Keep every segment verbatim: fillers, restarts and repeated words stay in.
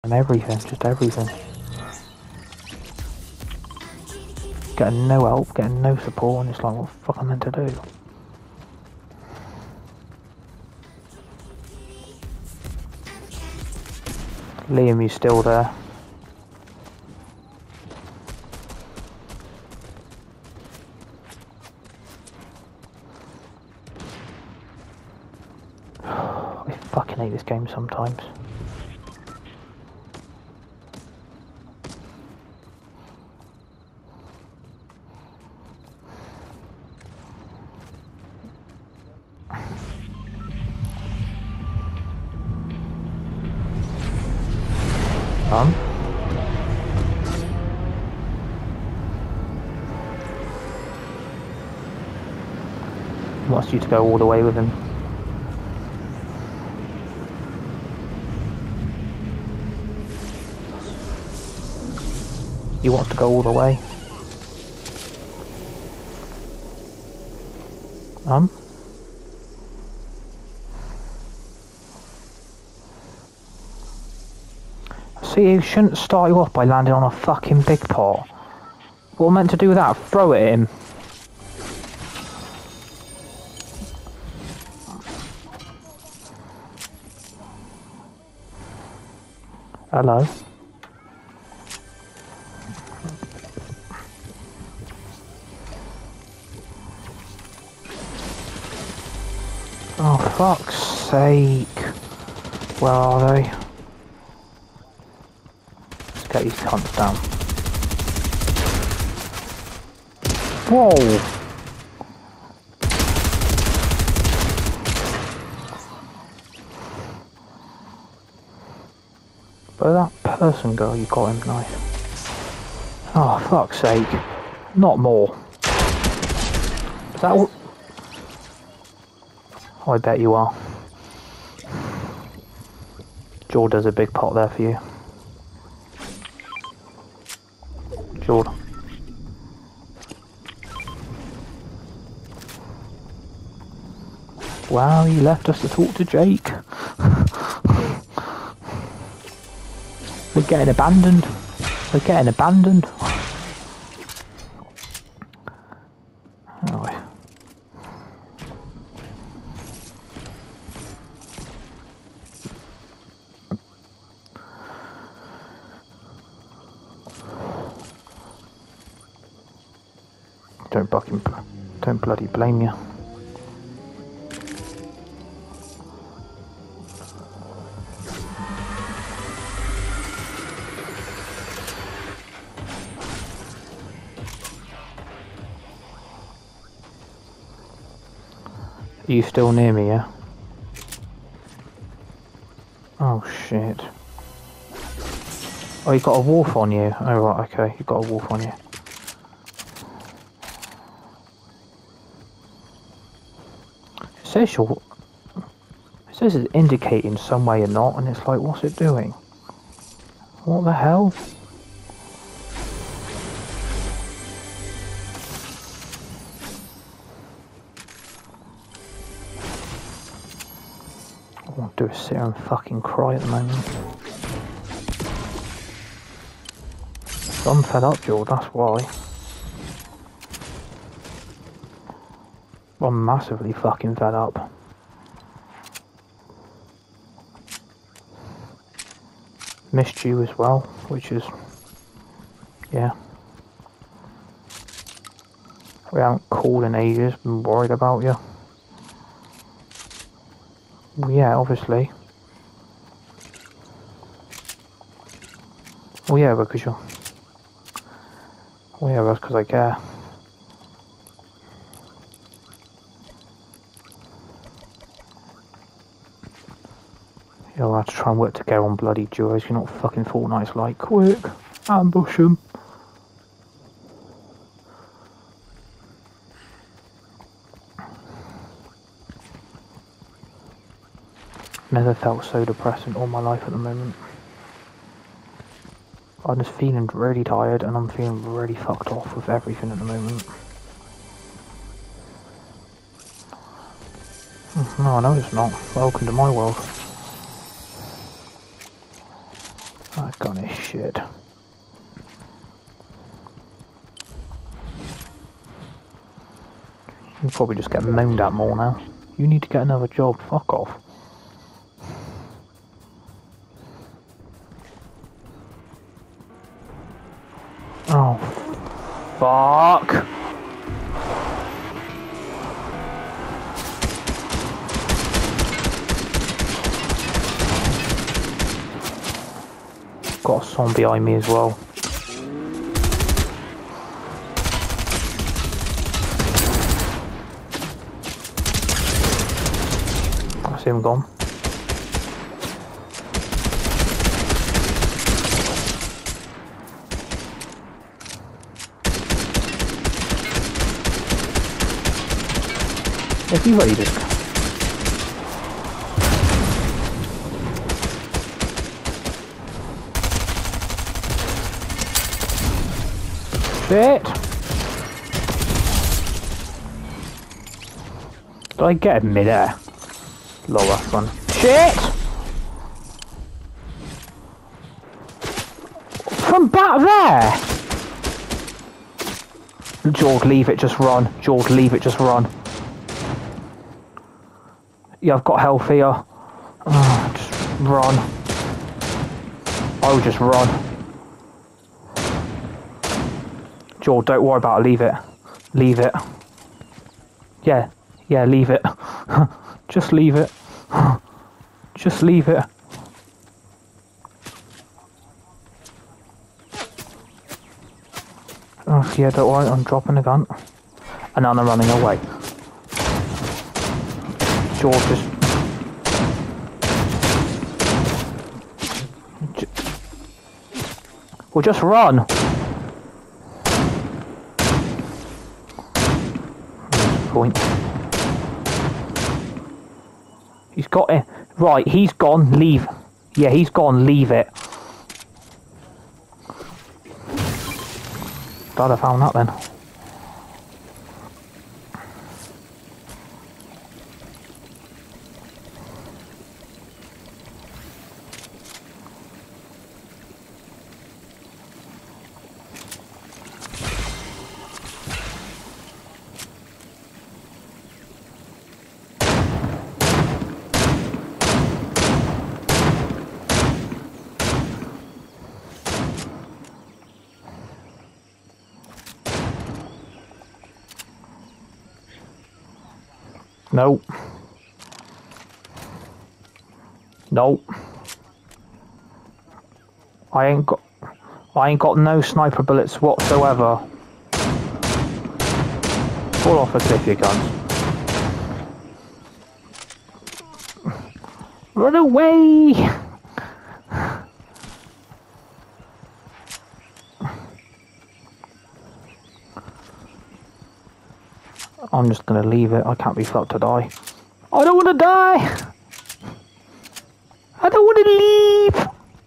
And everything, just everything. Getting no help, getting no support, and it's like, what the fuck am I meant to do? Liam, you still there? I fucking hate this game sometimes. Um? He wants you to go all the way with him. He wants to go all the way. Um? See, you shouldn't start you off by landing on a fucking big pot. What am I meant to do with that? Throw it at him. Hello. Oh, fuck's sake. Where are they? Let's get these cunts down. Whoa! Where'd that person go? You got him, nice. Oh, fuck's sake. Not more. Is that what? Oh, I bet you are. Jord, there's a big pot there for you. Jord. Wow, you left us to talk to Jake. We're getting abandoned. We're getting abandoned. Anyway. Don't fucking, don't bloody blame you. Are you still near me, yeah? Oh shit. Oh, you got a wolf on you. Oh right, okay, you got a wolf on you. It says you're... It says it's indicating some way or not, and it's like, what's it doing? What the hell? All I want to do is sit here and fucking cry at the moment. I'm fed up, George, that's why. I'm massively fucking fed up. Missed you as well, which is... yeah. We haven't called in ages, been worried about you. Well, yeah, obviously. Well, yeah, because you're... Well, yeah, that's because I care. You'll have to try and work together on bloody duos. You're not fucking Fortnite's like, quick, ambush them. Never felt so depressed in all my life at the moment. I'm just feeling really tired and I'm feeling really fucked off with everything at the moment. No, I know it's not. Welcome to my world. That gun is shit. You probably just get moaned at more now. You need to get another job. Fuck off. Oh, fuck. Got a zombie behind me as well. I see him gone. If you ready to... Shit! Did I get him mid-air? Lower one. Shit! From back there! George, leave it, just run. George, leave it, just run. Yeah, I've got health here. Oh, just run. I will just run. George, don't worry about it, leave it. Leave it. Yeah, yeah, leave it. Just leave it. Just leave it. Oh, yeah, don't worry, I'm dropping the gun. And now I'm running away. George, just... Well, just run. Point. He's got it. Right, he's gone. Leave. Yeah, he's gone. Leave it. Glad I found that then. Nope. Nope. I ain't got I ain't got no sniper bullets whatsoever. Fall off a cliff, you guns. Run away! I'm just gonna leave it. I can't be fucked to die. I don't wanna die! I don't wanna leave!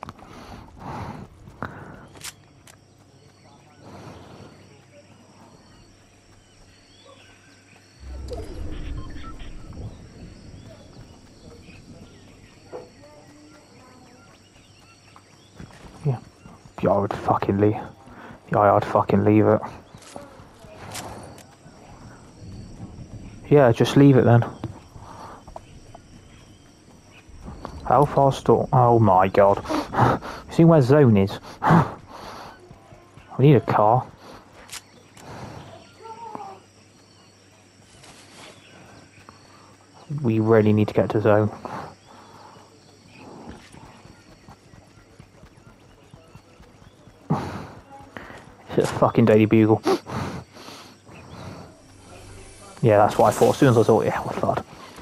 Yeah. Yeah, I would fucking leave. Yeah, I'd fucking leave it. Yeah, just leave it then. How far store? Oh my god. See where zone is? We need a car. We really need to get to zone. It's a fucking Daily Bugle. Yeah, that's what I thought. As soon as I saw it, yeah, I thought.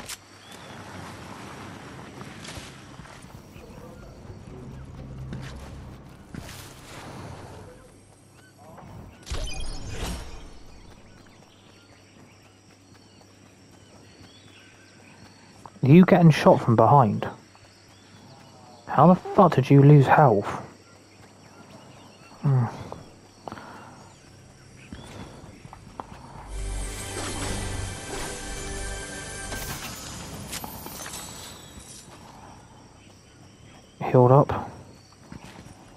Are you getting shot from behind? How the fuck did you lose health? Hmm. Healed up.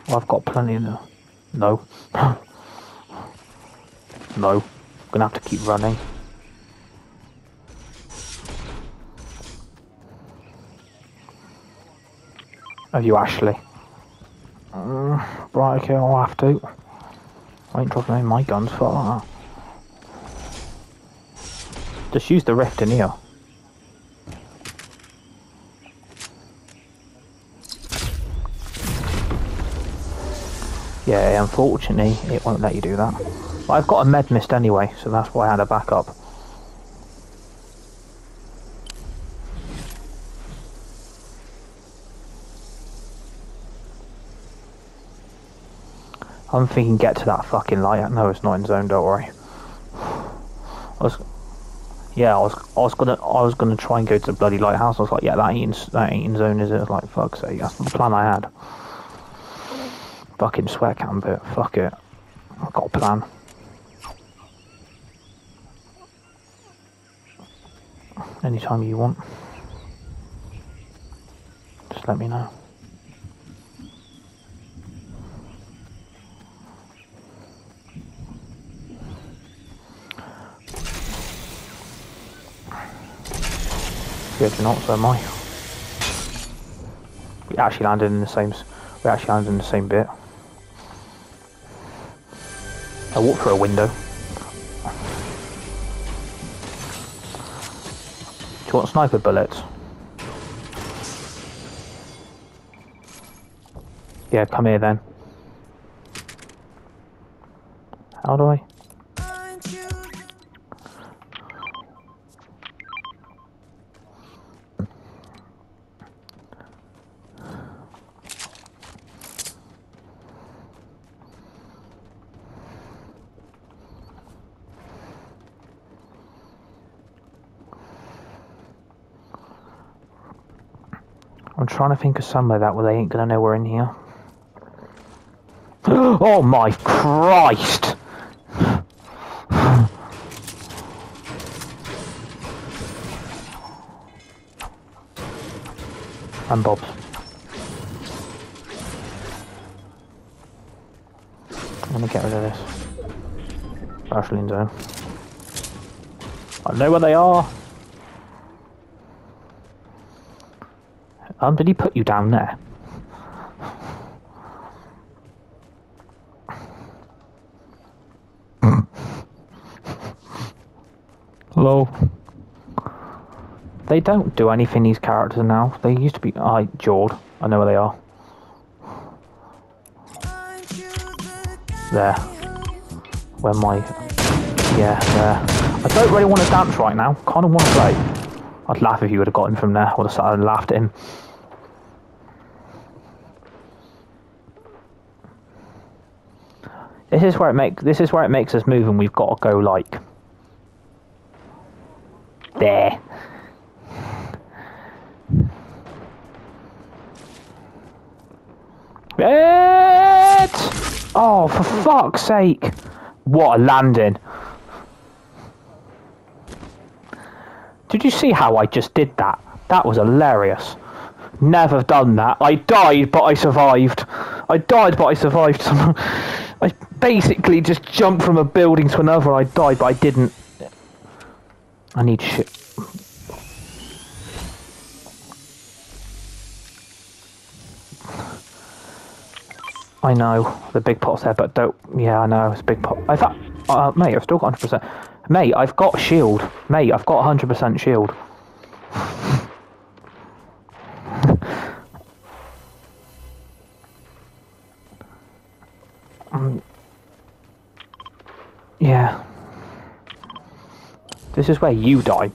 Well, I've got plenty of... No. No. I'm gonna have to keep running. Have you actually? Uh, right, okay, I'll have to. I ain't dropping any of my guns for that. Just use the rift in here. Yeah, unfortunately, it won't let you do that. But I've got a med mist anyway, so that's why I had a backup. I'm thinking get to that fucking light. No, it's not in zone, don't worry. I was, yeah, I was, I was gonna, I was gonna try and go to the bloody lighthouse. I was like, yeah, that ain't, in, that ain't in zone, is it? I was like, fuck's sake, that's the plan I had. Fucking sweat cam bit, fuck it. I've got a plan. Anytime you want. Just let me know. Yeah, do not, so am I. We actually landed in the same. We actually landed in the same bit. I walked through a window. Do you want sniper bullets? Yeah, come here then. How do I? I'm trying to think of somewhere that where they ain't gonna know we're in here. Oh my Christ! And Bob. I'm gonna get rid of this. Rashling zone. I know where they are. Um, did he put you down there? Hello. They don't do anything, these characters now. They used to be... I, uh, Jord. I know where they are. There. Where my... Yeah, there. I don't really want to dance right now. Kind of want to play. I'd laugh if you would have got him from there. I would have sat and laughed at him. This is where it make. This is where it makes us move, and we've got to go like there. It! Oh, for fuck's sake! What a landing! Did you see how I just did that? That was hilarious. Never done that. I died, but I survived. I died, but I survived. I basically just jumped from a building to another. I died, but I didn't. I need shit. I know the big pot's there, but don't. Yeah, I know it's a big pot. I thought, uh, mate, I've still got one hundred percent. Mate, I've got shield. Mate, I've got one hundred percent shield. um, yeah. This is where you die.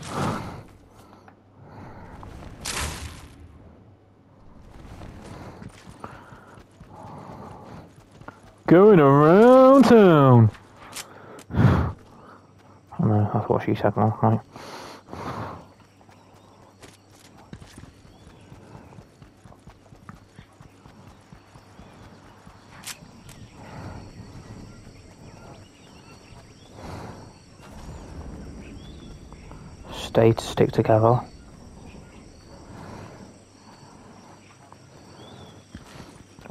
Going around town. I know, that's what she said last night. Stay to stick together.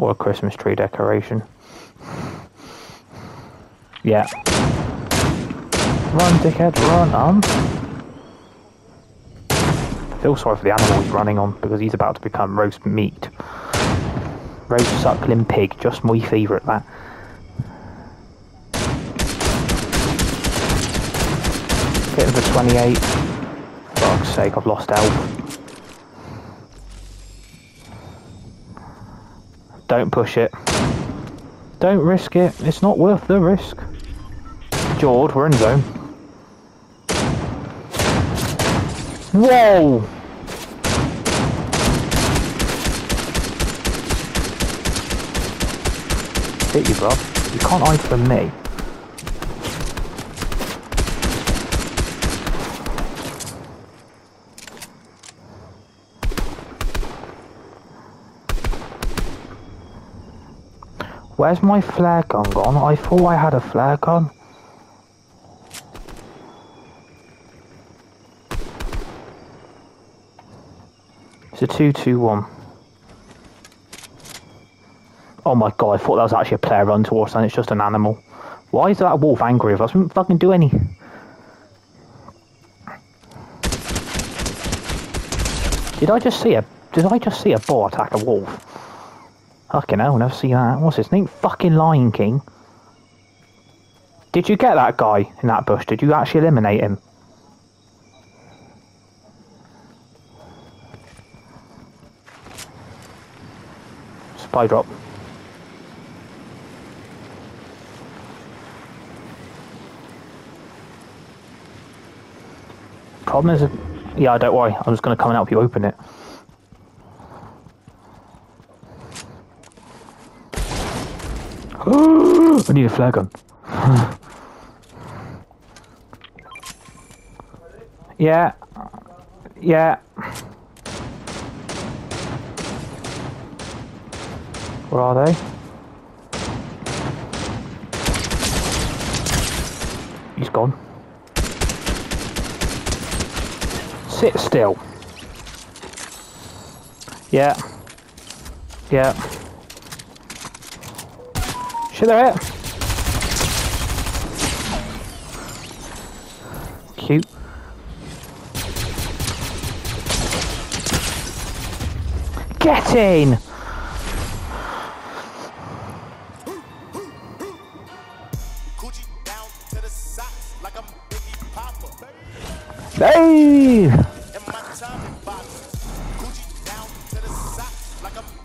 Or a Christmas tree decoration. Yeah. Run, dickhead, run, um. I feel sorry for the animal he's running on because he's about to become roast meat. Roast suckling pig, just my favourite, that. Getting for twenty-eight. Fuck's sake, I've lost health. Don't push it. Don't risk it. It's not worth the risk. Jord, we're in zone. Whoa! Hit you, bro. You can't hide from me. Where's my flare gun gone? I thought I had a flare gun. It's a two two one. Oh my god, I thought that was actually a player run towards and it's just an animal. Why is that wolf angry with us? We didn't fucking do any. Did I just see a did I just see a boar attack a wolf? Fucking hell, never see that. What's his name? Fucking Lion King. Did you get that guy in that bush? Did you actually eliminate him? Spy drop. Problem is, yeah, don't worry. I'm just going to come and help you open it. I need a flare gun. Yeah. Yeah. Where are they? He's gone. Sit still. Yeah. Yeah. Shit, they're it. Cute. Get in! Hey!